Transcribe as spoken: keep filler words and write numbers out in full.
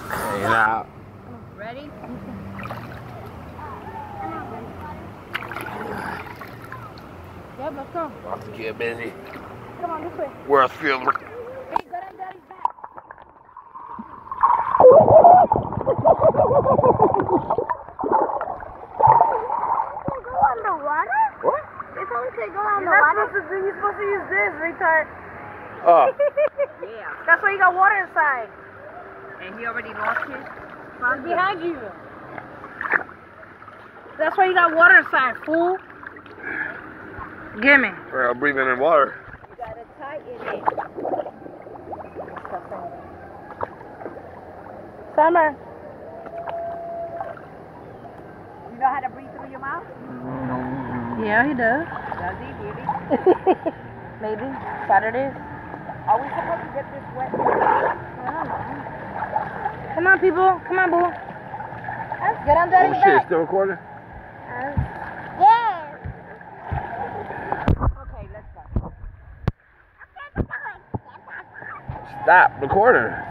Hanging out. Ready? Yep, let's go. About to get busy. Come on, this way. Westfield. Hey, go down Daddy's back. Go underwater? What? They told me to go underwater. You're not supposed to do, you're supposed to use this, retard. Oh. Yeah. That's why you got water inside. And he already lost his? It's behind you. That's why you got water inside, fool. Gimme. We're breathing in water. You gotta tighten it. Summer. You know how to breathe through your mouth? Yeah, he does. Does he really? Maybe. Saturdays. Are we supposed to get this wet? Come on, people. Come on, boo. Get on Oh Daddy's shit, back. still recording? Yeah. Okay, let's go. Stop recording.